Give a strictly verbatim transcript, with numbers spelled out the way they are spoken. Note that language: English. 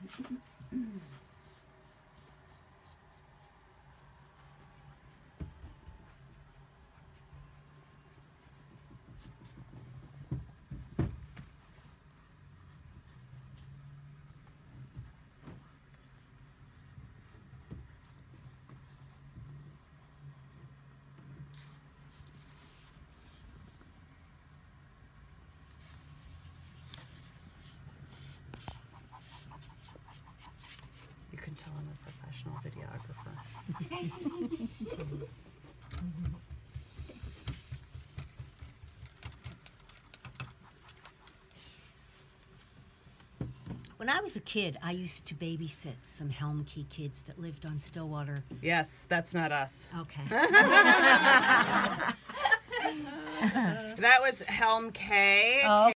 You can tell I'm a professional videographer. When I was a kid, I used to babysit some Helm Key kids that lived on Stillwater. Yes, that's not us. Okay. That was Helm K. Oh.